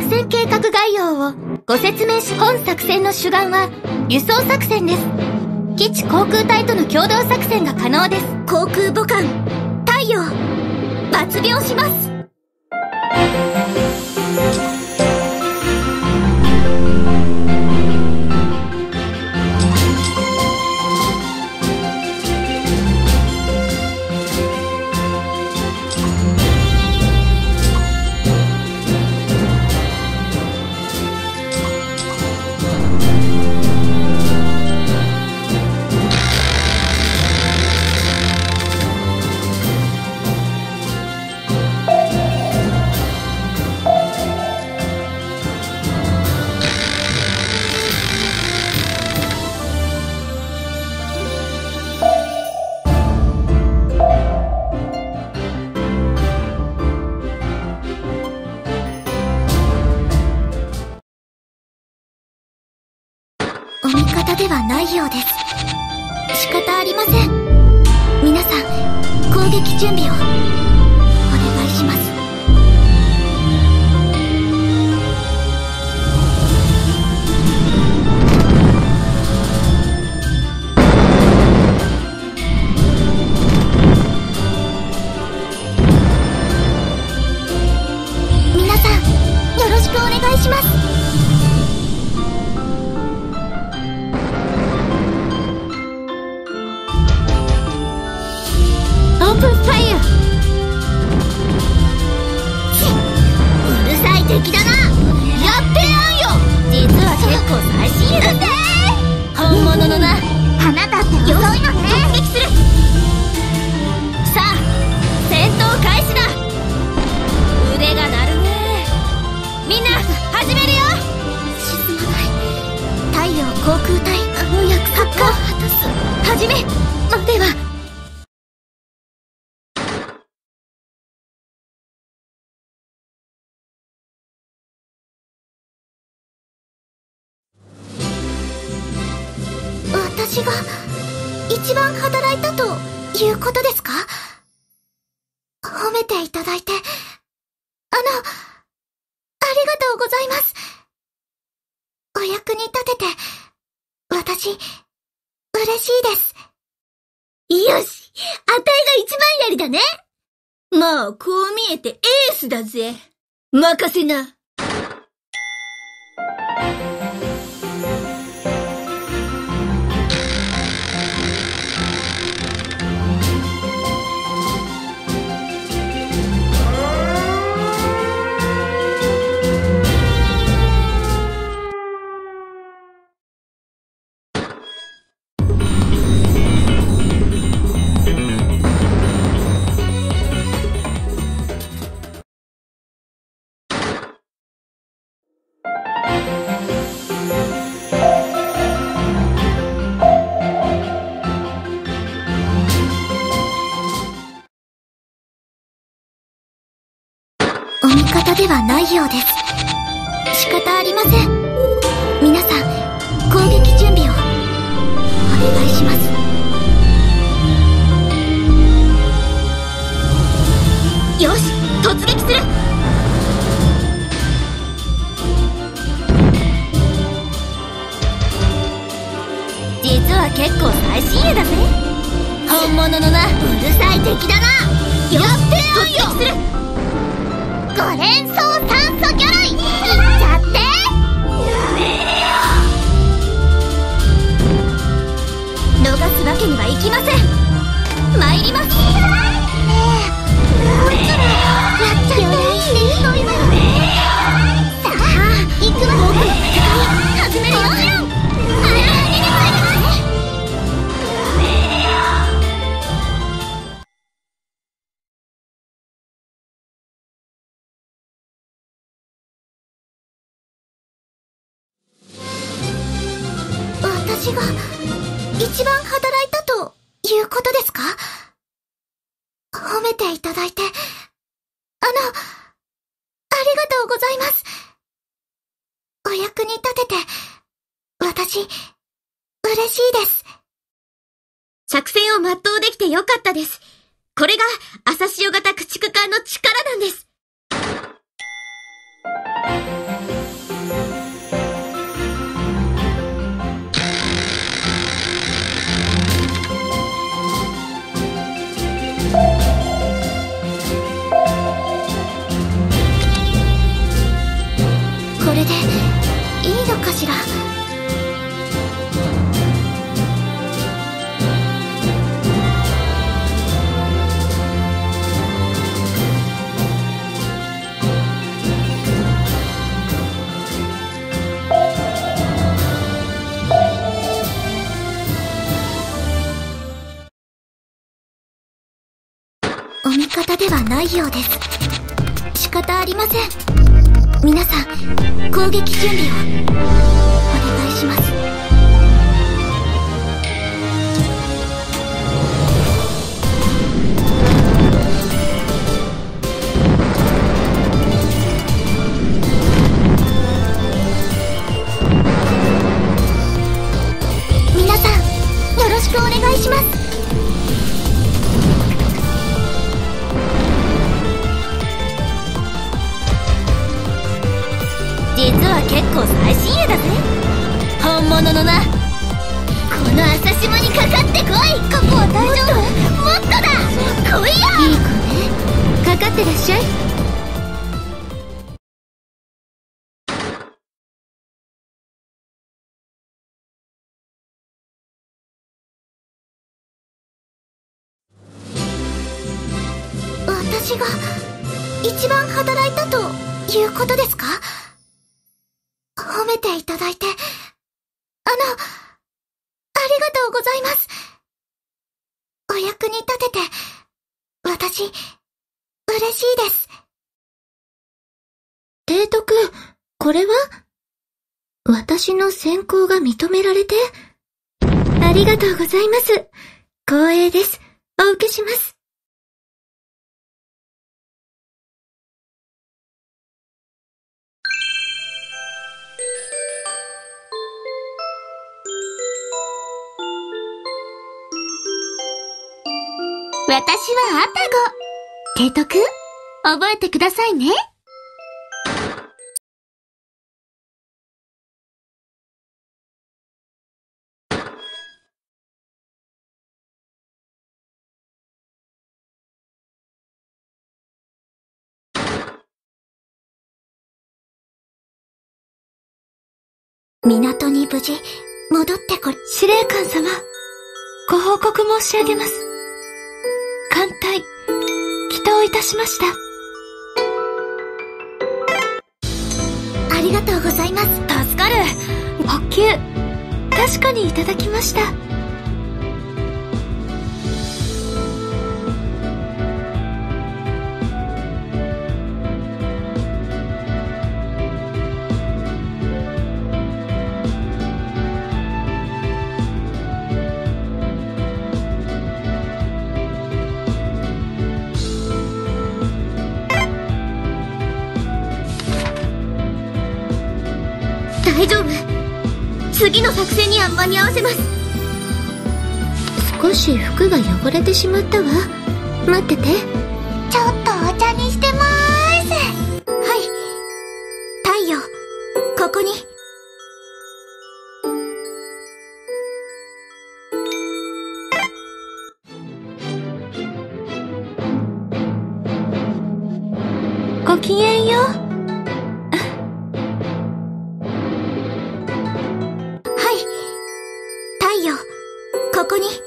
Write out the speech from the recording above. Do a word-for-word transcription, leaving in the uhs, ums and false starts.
作戦計画概要をご説明し、本作戦の主眼は輸送作戦です。基地航空隊との共同作戦が可能です。航空母艦太陽抜病します。お味方ではないようです。仕方ありません。皆さん、攻撃準備をお願いします。皆さん、よろしくお願いします。オープンファイヤー。うるさい敵だな。やってやんよ。実は結構最新鋭だぜ。本物のな。あなたって遅いのね。突撃する。さあ戦闘開始だ。腕が鳴るね。みんな始めるよ。沈まない太陽航空隊の約束を果たす始めまでは。私が一番働いたということですか？褒めていただいて、あの、ありがとうございます。お役に立てて、私、嬉しいです。よし、あたいが一番やりだね。まあ、こう見えてエースだぜ。任せな。お味方ではないようです。仕方ありません。皆さん、攻撃準備をお願いします。よし、突撃する。実は結構最新鋭だぜ。本物のな。うるさい敵だな。やってやんよ。突撃する。五連装酸素魚雷いっちゃって。逃すわけにはいきません。参ります。ねえ、こっちらやっちゃっていいの今。さあ行くわ。僕の戦い始めるよ。もちろん。あら、逃げてまいります。私が一番働いたということですか？褒めていただいて、あの、ありがとうございます。お役に立てて、私、嬉しいです。作戦を全うできてよかったです。これが朝潮型駆逐艦の力なんです。 これでいいのかしら。お味方ではないようです。仕方ありません。皆さん、攻撃準備をお願いします。皆さん、よろしくお願いします。実は結構最新鋭だぜ、本物のな。この朝霜にかかってこい。過去は大丈夫。もっとだ、来いよ。いい子ね、かかってらっしゃい。私が一番働いたということですか？褒めていただいて、あの、ありがとうございます。お役に立てて、私、嬉しいです。提督、これは？私の選考が認められて？ありがとうございます。光栄です。お受けします。私はアタゴ。提督、覚えてくださいね。港に無事戻ってこれ。司令官様、ご報告申し上げます。艦隊、帰投いたしました。ありがとうございます。助かる。補給、確かにいただきました。大丈夫。次の作戦には間に合わせます。少し服が汚れてしまったわ。待ってて。ちょっとお茶にしてまーす。はい。太陽、ここに。ごきげんよう。ここに。